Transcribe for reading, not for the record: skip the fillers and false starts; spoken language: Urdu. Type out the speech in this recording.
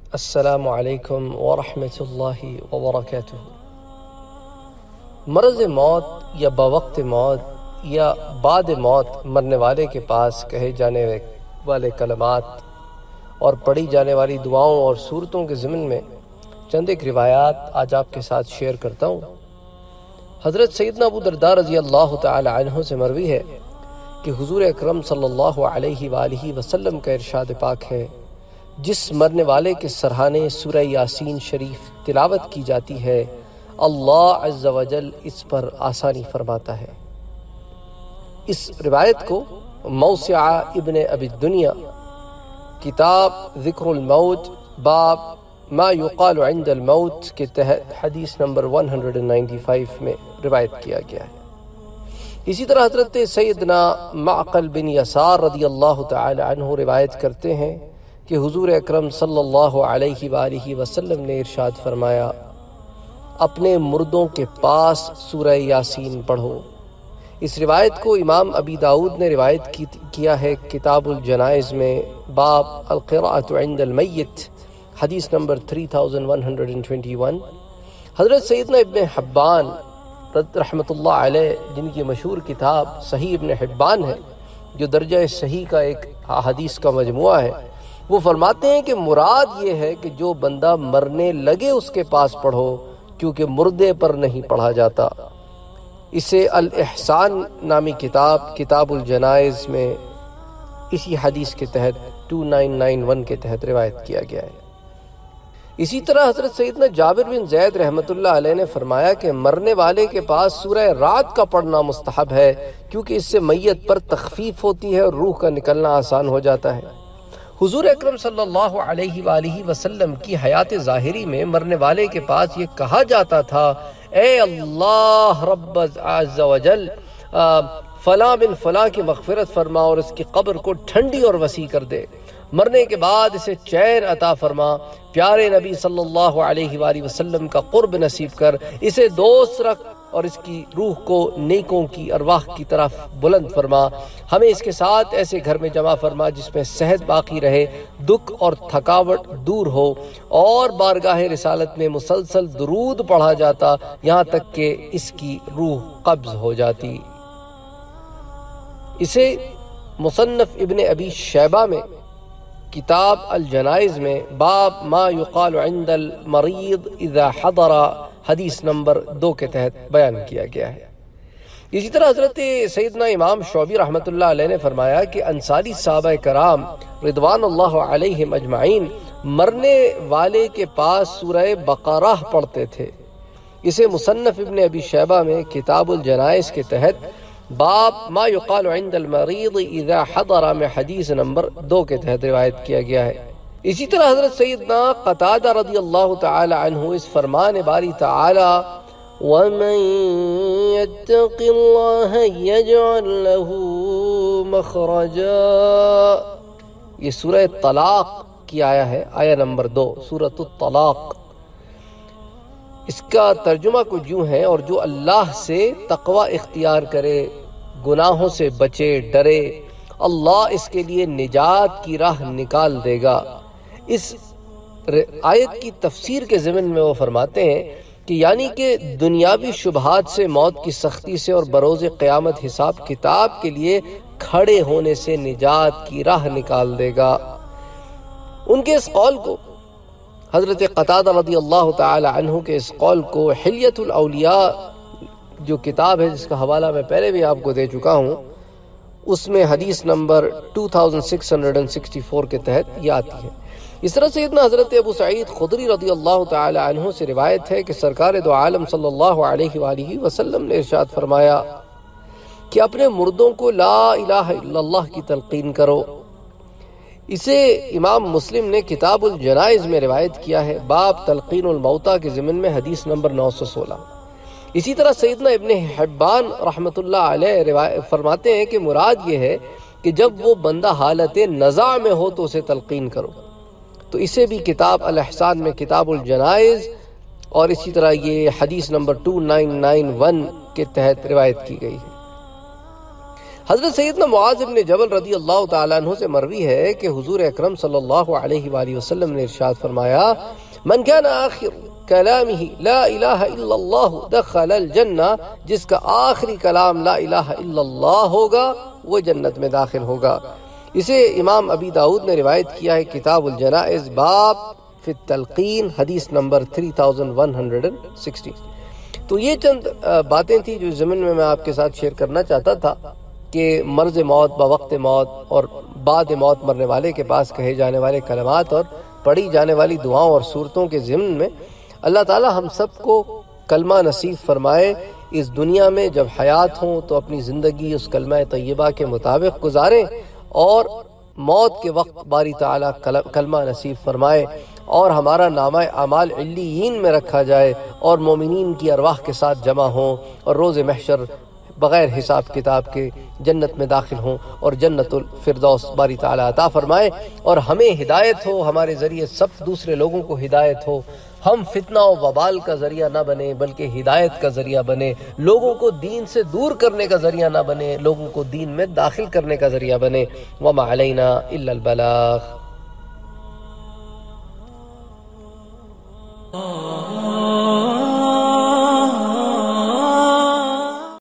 السلام علیکم ورحمۃ اللہ وبرکاتہ۔ مرض موت یا بوقت موت یا بعد موت مرنے والے کے پاس کہے جانے والے کلمات اور پڑھی جانے والی دعاؤں اور صورتوں کے ضمن میں چند ایک روایات آج آپ کے ساتھ شیئر کرتا ہوں۔ حضرت سیدنا ابو درداء رضی اللہ تعالی عنہ سے مروی ہے کہ حضور اکرم صلی اللہ علیہ وآلہ وسلم کا ارشاد پاک ہے، جس مرنے والے کے سرہانے سورہ یاسین شریف تلاوت کی جاتی ہے، اللہ عز و جل اس پر آسانی فرماتا ہے۔ اس روایت کو موسعہ ابن ابی الدنیا کتاب ذکر الموت باب ما یقال عند الموت کے تحت حدیث نمبر 195 میں روایت کیا گیا ہے۔ اسی طرح حضرت سیدنا معقل بن یسار رضی اللہ تعالی عنہ روایت کرتے ہیں کہ حضور اکرم صلی اللہ علیہ وآلہ وسلم نے ارشاد فرمایا، اپنے مردوں کے پاس سورہ یاسین پڑھو۔ اس روایت کو امام ابی داؤد نے روایت کیا ہے کتاب الجنائز میں باب القراءۃ عند المیت حدیث نمبر 3121۔ حضرت سیدنا ابن حبان رحمۃ اللہ علیہ، جن کی مشہور کتاب صحیح ابن حبان ہے جو درجہ صحیح کا ایک حدیث کا مجموعہ ہے، وہ فرماتے ہیں کہ مراد یہ ہے کہ جو بندہ مرنے لگے اس کے پاس پڑھو، کیونکہ مردے پر نہیں پڑھا جاتا۔ اسے الاحسان نامی کتاب الجنائز میں اسی حدیث کے تحت 2991 کے تحت روایت کیا گیا ہے۔ اسی طرح حضرت سیدنا جابر بن زید رحمۃ اللہ علیہ نے فرمایا کہ مرنے والے کے پاس سورہ رعد کا پڑھنا مستحب ہے، کیونکہ اس سے میت پر تخفیف ہوتی ہے اور روح کا نکلنا آسان ہو جاتا ہے۔ حضور اکرم صلی اللہ علیہ وآلہ وسلم کی حیات ظاہری میں مرنے والے کے پاس یہ کہا جاتا تھا، اے اللہ رب عز و جل، فلاں بن فلاں کی مغفرت فرما اور اس کی قبر کو ٹھنڈی اور وسیع کر دے، مرنے کے بعد اسے چین عطا فرما، پیارے نبی صلی اللہ علیہ وآلہ وسلم کا قرب نصیب کر، اسے دوست رکھ اور اس کی روح کو نیکوں کی ارواح کی طرف بلند فرما، ہمیں اس کے ساتھ ایسے گھر میں جمع فرما جس میں صحت باقی رہے، دکھ اور تھکاوٹ دور ہو، اور بارگاہ رسالت میں مسلسل درود پڑھا جاتا یہاں تک کہ اس کی روح قبض ہو جاتی۔ اسے مصنف ابن ابی شیبہ میں کتاب الجنائز میں باب ما یقال عند المریض اذا حضر حدیث نمبر 2 کے تحت بیان کیا گیا ہے۔ اسی طرح حضرت سیدنا امام شعبی رحمۃ اللہ علیہ نے فرمایا کہ انصاری صحابہ کرام رضوان اللہ علیہم اجمعین مرنے والے کے پاس سورہ بقرہ پڑھتے تھے۔ اسے مصنف ابن ابی شیبہ میں کتاب الجنائز کے تحت باب ما یقال عند المریض اذا حضر میں حدیث نمبر 2 کے تحت روایت کیا گیا ہے۔ اسی طرح حضرت سیدنا قتادہ رضی اللہ تعالی عنہ اس فرمان باری تعالی وَمَن يَتَّقِ اللَّهَ يَجْعَلْ لَهُ مَخْرَجًا، یہ سورہ طلاق کی آیا ہے، آیہ نمبر 2 سورۃ الطلاق۔ اس کا ترجمہ کچھ یوں ہے، اور جو اللہ سے تقوی اختیار کرے، گناہوں سے بچے، ڈرے، اللہ اس کے لیے نجات کی راہ نکال دے گا۔ اس آیت کی تفسیر کے ضمن میں وہ فرماتے ہیں کہ یعنی کہ دنیاوی شبہات سے، موت کی سختی سے اور بروز قیامت حساب کتاب کے لیے کھڑے ہونے سے نجات کی راہ نکال دے گا۔ ان کے اس قول کو، حضرت قتادہ رضی اللہ تعالی عنہ کے اس قول کو حلیۃ الاولیاء جو کتاب ہے جس کا حوالہ میں پہلے بھی آپ کو دے چکا ہوں، اس میں حدیث نمبر 2664 کے تحت یہ آتی ہے۔ اس طرح سیدنا حضرت ابو سعید خدری رضی اللہ تعالی عنہ سے روایت ہے کہ سرکار دو عالم صلی اللہ علیہ وآلہ وسلم نے ارشاد فرمایا کہ اپنے مردوں کو لا الہ الا اللہ کی تلقین کرو۔ اسے امام مسلم نے کتاب الجنائز میں روایت کیا ہے باب تلقین الموتى کے ضمن میں حدیث نمبر 916۔ اسی طرح سیدنا ابن حبان رحمۃ اللہ علیہ فرماتے ہیں کہ مراد یہ ہے کہ جب وہ بندہ حالت نزع میں ہو تو اسے تلقین کرو۔ تو اسے بھی کتاب الاحسان میں کتاب الجنائز اور اسی طرح یہ حدیث نمبر 2991 کے تحت روایت کی گئی ہے۔ حضرت سیدنا معاذ بن جبل رضی اللہ تعالیٰ عنہ سے مروی ہے کہ حضور اکرم صلی اللہ علیہ وآلہ وسلم نے ارشاد فرمایا من کان آخر کلامہ لا الہ الا اللہ دخل الجنہ، جس کا آخری کلام لا الہ الا اللہ ہوگا وہ جنت میں داخل ہوگا۔ اسے امام ابی داؤد نے روایت کیا ہے کتاب الجنائز باب فی التلقین حدیث نمبر 3160۔ تو یہ چند باتیں تھیں جو ضمن میں آپ کے ساتھ شیئر کرنا چاہتا تھا کہ مرض موت، بوقت موت اور بعد موت مرنے والے کے پاس کہے جانے والے کلمات اور پڑھی جانے والی دعاؤں اور صورتوں کے ضمن میں اللہ تعالی ہم سب کو کلمہ نصیب فرمائے۔ اس دنیا میں جب حیات ہوں تو اپنی زندگی اس کلمہ طیبہ کے مطابق گزاریں، اور موت کے وقت باری تعالیٰ کلمہ نصیب فرمائے اور ہمارا نامہ اعمال علیین میں رکھا جائے اور مومنین کی ارواح کے ساتھ جمع ہوں اور روز محشر بغیر حساب کتاب کے جنت میں داخل ہوں اور جنت الفردوس باری تعالیٰ عطا فرمائے، اور ہمیں ہدایت ہو، ہمارے ذریعے سب دوسرے لوگوں کو ہدایت ہو، ہم فتنہ و وبال کا ذریعہ نہ بنے بلکہ ہدایت کا ذریعہ بنے، لوگوں کو دین سے دور کرنے کا ذریعہ نہ بنے، لوگوں کو دین میں داخل کرنے کا ذریعہ بنے۔ وما علینا الا البلاغ۔